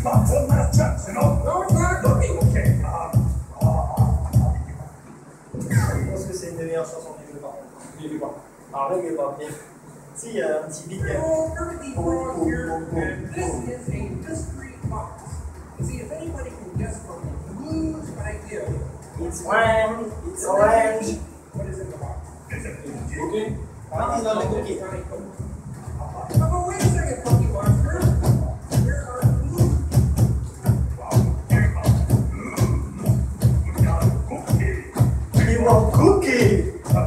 about one last chance, you know? No, it's not a cookie. Okay. Je pense que c'est une des meilleures chansons du Vieux Vieux. Alors, le Vieux Pas, bien. Si, il y a un petit beat. Oh, perfectly wrong here, and this is a mystery box. You see, if anybody can guess from the blues I give, It's orange, it's orange. what is in the box? Cookie? Ah, non, le cookie. Oh, but wait a second, Cookie Monster. Here are blues. You want cookie?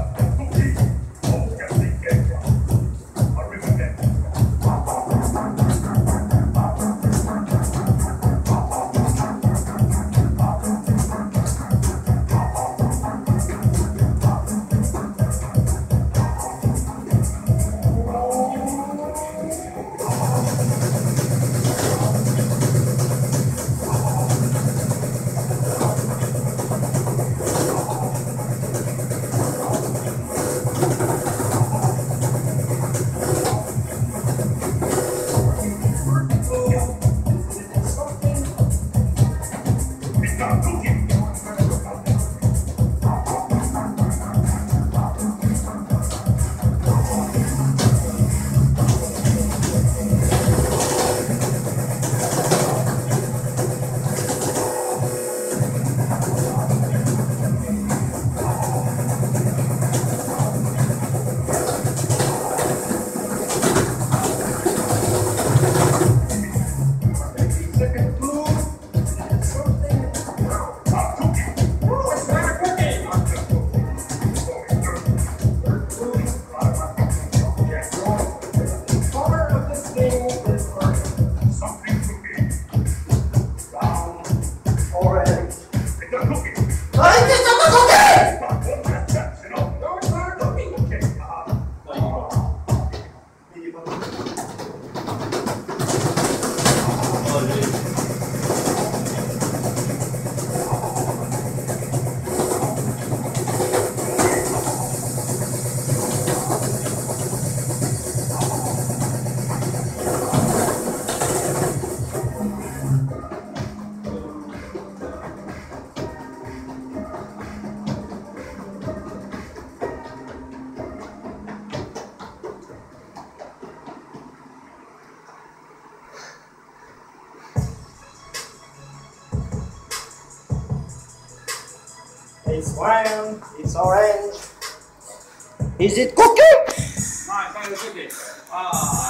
It's round, it's orange. Is it cookie? No, it's not a cookie.